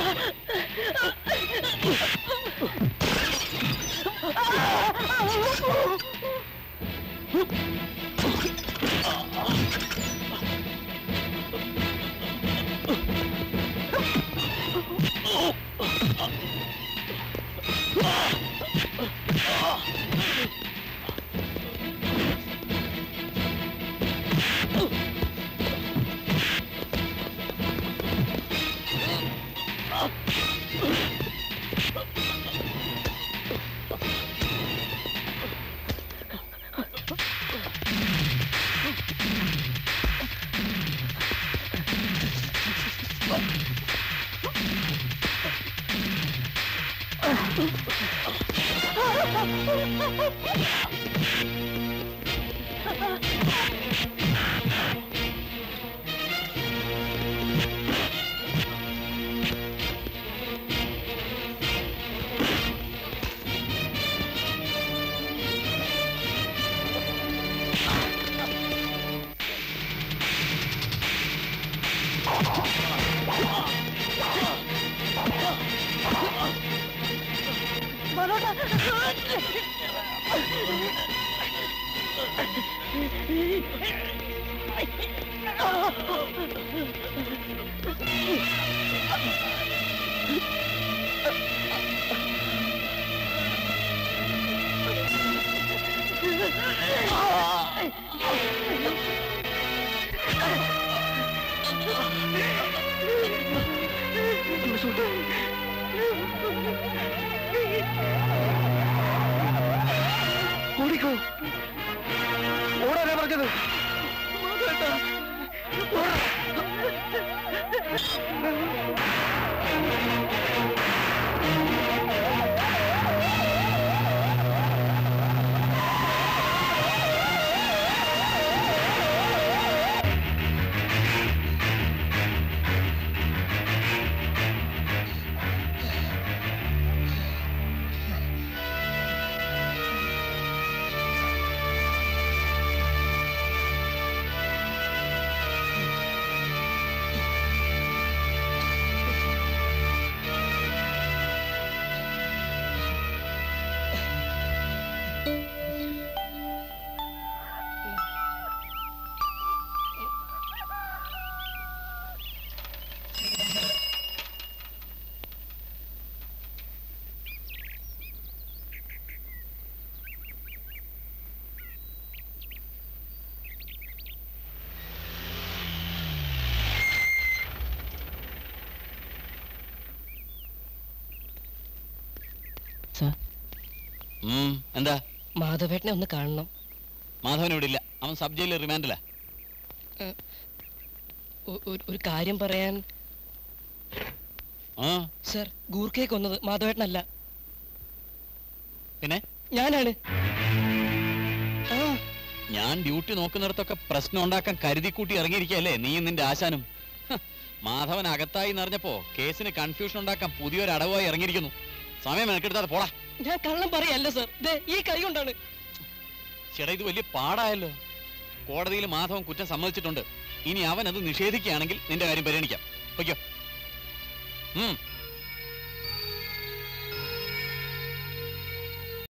എന്താ? മാധവേട്ടനെ ഒന്ന് കാണണം. മാധവൻ ഇവിടെ ഇല്ല, അവൻ സബ് ജയിലിൽ റിമാൻഡിലാ. ഒരു കാര്യം പറയാൻ. സർ, ഗൂർഖയെ കൊന്നത് മാധവേട്ടനല്ല, പിന്നെ ഞാനാണ്. ഞാൻ ഡ്യൂട്ടി നോക്കുന്നിടത്തൊക്കെ പ്രശ്നം ഉണ്ടാക്കാൻ കരുതിക്കൂട്ടി ഇറങ്ങിയിരിക്കല്ലേ നീയും നിന്റെ ആശാനും. മാധവൻ അകത്തായി എന്നറിഞ്ഞപ്പോ കേസിന് കൺഫ്യൂഷൻ ഉണ്ടാക്കാൻ പുതിയൊരു അടവായി ഇറങ്ങിയിരിക്കുന്നു. സമയം മെനക്കെടുത്താതെ പോടാ. ഞാൻ കള്ളം പറയല്ല സർ, ഈ കൈ കൊണ്ടാണ്. ചേട്ടാ, ഇത് വലിയ പാടായല്ലോ. കോടതിയിൽ മാധവൻ കുറ്റം സമ്മതിച്ചിട്ടുണ്ട്. ഇനി അവൻ അത് നിഷേധിക്കുകയാണെങ്കിൽ നിന്റെ കാര്യം പരിഗണിക്കാം. ഓക്കോ?